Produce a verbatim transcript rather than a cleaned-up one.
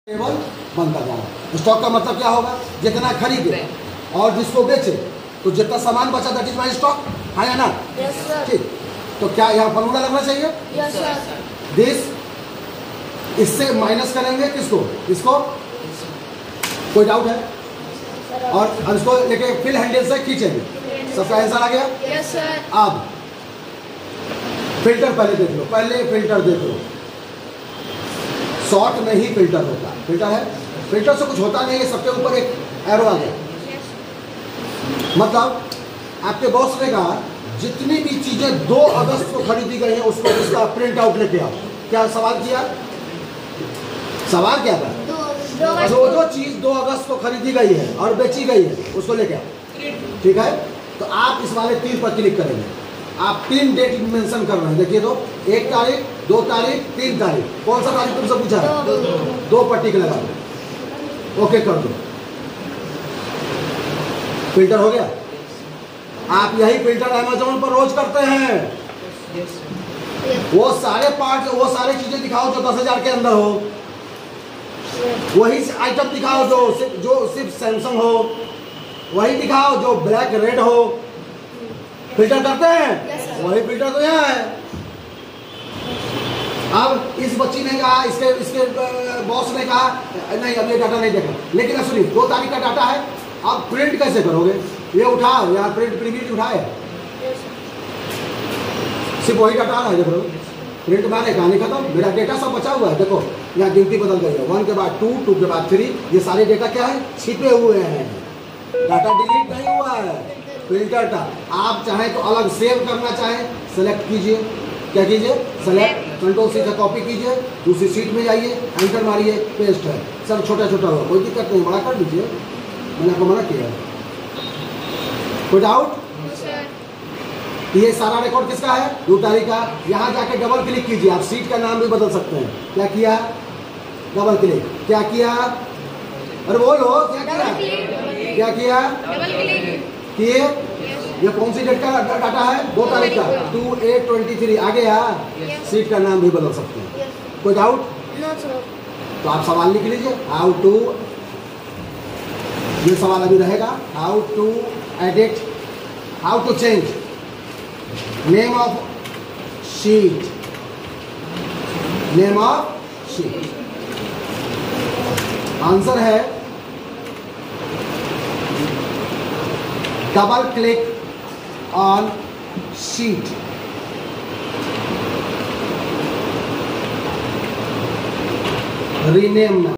Table बनता जाए। Stock का मतलब क्या होगा? जितना खरीदे और जिसको बेचे तो जितना सामान बचा दैट इज माई स्टॉक, है या ना? ठीक, तो क्या यहाँ फॉर्मूला लगना चाहिए? Yes sir. दिस, इससे माइनस करेंगे किसको? इसको। कोई डाउट है? और अब इसको लेके फिल हैंडल से खींचेंगे। सबका आंसर आ गया? Yes sir. अब फिल्टर पहले देख लो, पहले फिल्टर देख लो। शॉर्ट में ही फिल्टर होता है। फिल्टर है, फिल्टर से कुछ होता नहीं है, सबके ऊपर एक एरो आ गया। मतलब आपके बॉस ने कहा जितनी भी चीजें दो अगस्त को खरीदी गई हैं उसको उसका प्रिंट आउट लेके आओ। क्या सवाल किया? सवाल क्या था? जो जो चीज दो अगस्त को खरीदी गई है और बेची गई है उसको लेके आओ। ठीक है, तो आप इस वाले तीर पर क्लिक करेंगे। आप तीन डेट मेंशन कर रहे हैं, देखिए तो एक तारीख, दो तारीख, तीन तारीख। कौन सा तारीख तुमसे पूछा है? दो, दो, दो पर टिक लगा दो, ओके कर दो। फिल्टर हो गया। आप यही फिल्टर अमेज़न पर रोज करते हैं। वो सारे पार्ट, वो सारे चीजें दिखाओ जो दस हजार के अंदर हो, वही आइटम दिखाओ जो जो सिर्फ सैमसंग हो, वही दिखाओ जो ब्लैक रेड हो। फिल्टर करते हैं, वही फिल्टर तो यहाँ है। अब इस बच्ची ने कहा, इसके इसके बॉस ने कहा नहीं अब ये डाटा नहीं देखा, लेकिन अब सुनिए दो तारीख का डाटा है। अब प्रिंट कैसे करोगे? ये उठाओ, यहाँ प्रिंट प्रीव्यू उठाए, सिर्फ वही डाटा आ रहा है। देखो प्रिंट मारे, कहानी खत्म, मेरा डेटा सब बचा हुआ है। देखो यहाँ गिनती बदल गई है, वन के बाद टू, टू के बाद थ्री। ये सारे डेटा क्या है? छिपे हुए हैं, डाटा डिलीट नहीं हुआ है। फिल्टर था। आप चाहें तो अलग सेव करना चाहें, सेलेक्ट कीजिए। क्या कीजिए? सेलेक्ट, कंट्रोल सी से कॉपी कीजिए, दूसरी सीट में जाइए, एंटर मारिए, पेस्ट है। सब छोटा छोटा हो, कोई दिक्कत नहीं, बड़ा कर दीजिए, मैंने आपको मना किया। कोई डाउट? ये सारा रिकॉर्ड किसका है? दो तारीख का। यहाँ जाके डबल क्लिक कीजिए, आप सीट का नाम भी बदल सकते हैं। क्या किया? Double click. क्या किया? अरे बोलो क्या किया? क्या किया? किए? ये कौन सी डेट का डाटा है? दो तारीख का, टू एट ट्वेंटी थ्री। आ गया? सीट का नाम भी बदल सकते हैं। कोई डाउट? तो आप सवाल लिख लीजिए, हाउ टू, ये सवाल अभी रहेगा, how to edit, how to change name of sheet, name of sheet. Answer है double click on sheet, rename.